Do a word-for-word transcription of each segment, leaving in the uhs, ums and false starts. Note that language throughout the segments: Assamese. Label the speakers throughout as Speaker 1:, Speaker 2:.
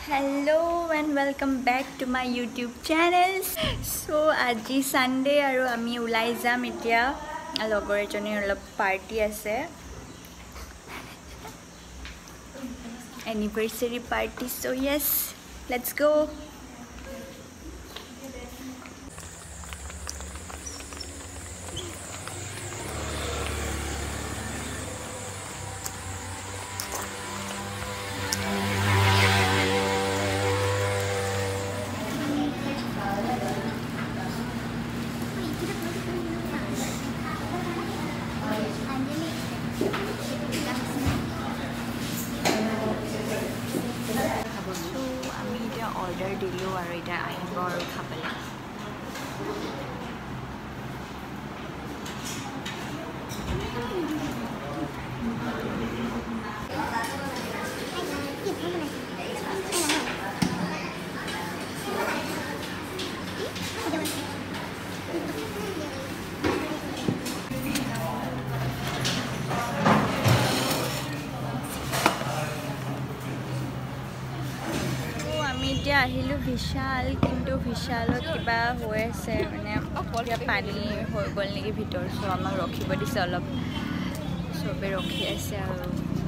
Speaker 1: Hello and welcome back to my YouTube channel. So aji Sunday aru ami ulai jam etia logor ejoni olop party ase anniversary party, so yes, let's go. Order dilo aru eta ahibo aru khabale এতিয়া আহিলো বিশাল, কিন্তু বিশালত কিবা হৈ আছে মানে কিবা পানী হৈ গ'ল নেকি ভিতৰ, চ' আমাক ৰখিব দিছে অলপ, চবে ৰখি আছে আৰু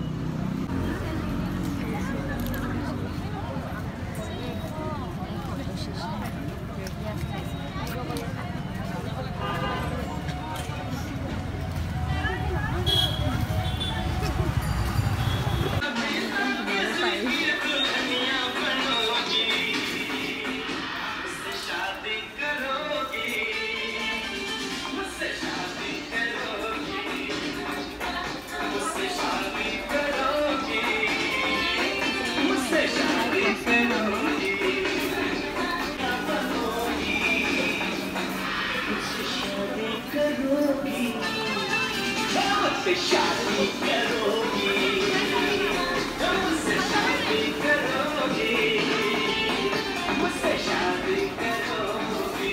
Speaker 1: शादी करोगी, मुझसे शादी करोगी, मुझसे शादी करोगी।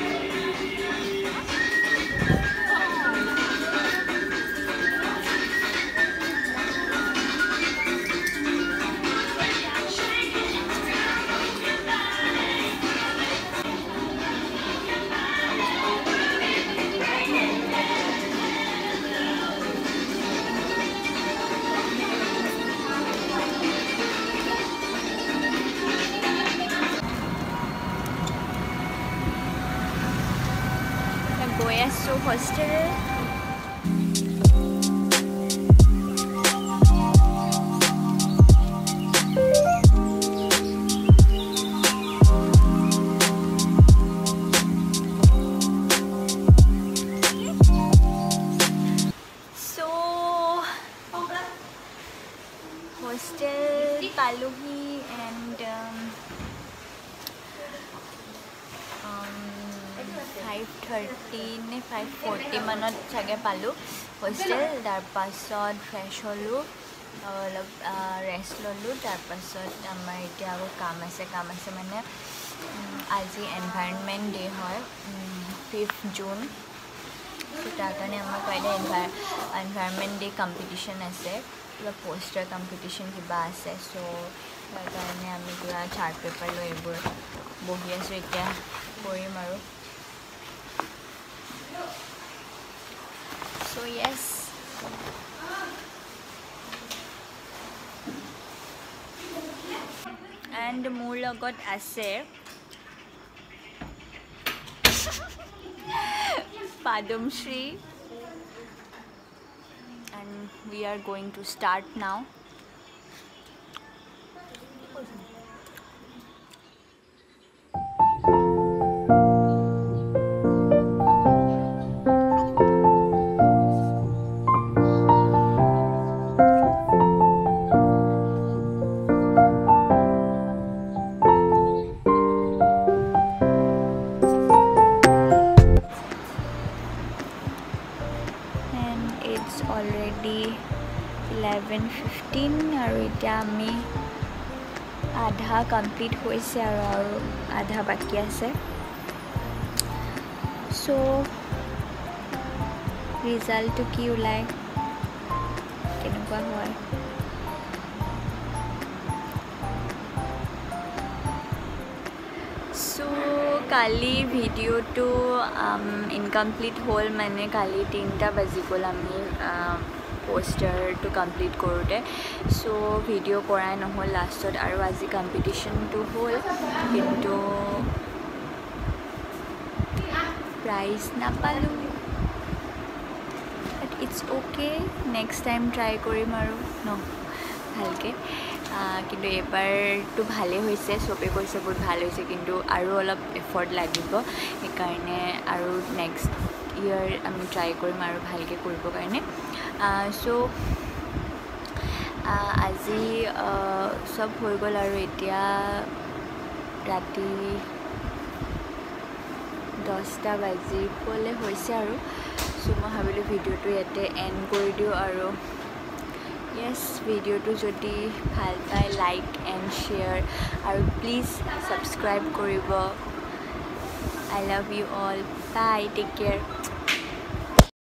Speaker 1: So hostel so hostel paluhi and um, five thirty ne five forty manot chage palu hostel, dar pasot fresh holu olop rest lolu, tar pasot amar etia ago kam ase kam ase mane aji environment day hoy fifth June, so tar kane amar kaide environment day competition ase, pura poster competition kiba ase, so tar kane ami pura chart paper lo ebur bohi asu etia korim aru. So yes, and মোৰ লগত আছে Padamshri, and we are going to start now. Already eleven fifteen aru eta ami adha complete hoise aru adha baki ase, so result to ki ulai কেনেকুৱা হয় সো কালি ভিডিঅ'টো ইনকমপ্লিট হ'ল মানে কালি তিনিটা বাজি গ'ল আমি পোষ্টাৰটো কমপ্লিট কৰোঁতে সো ভিডিঅ' কৰাই নহ'ল লাষ্টত আৰু আজি কম্পিটিশ্যনটো হ'ল কিন্তু প্ৰাইজ নাপালোঁ but it's okay next time try কৰিম আৰু ন ভালকৈ কিন্তু এইবাৰটো ভালেই হৈছে চবে কৈছে বহুত ভাল হৈছে কিন্তু আৰু অলপ এফৰ্ট লাগিব সেইকাৰণে আৰু নেক্সট ইয়াৰ আমি ট্ৰাই কৰিম আৰু ভালকৈ কৰিবৰ কাৰণে চ' আজি চব হৈ গ'ল আৰু এতিয়া ৰাতি দহটা বাজিবলৈ হৈছে আৰু চ' মই ভাবিলোঁ ভিডিঅ'টো ইয়াতে এণ্ড কৰি দিওঁ আৰু য়েছ ভিডিঅ'টো যদি ভাল পায় লাইক এণ্ড শ্বেয়াৰ আৰু প্লিজ ছাবস্ক্ৰাইব কৰিব I love you all bye take care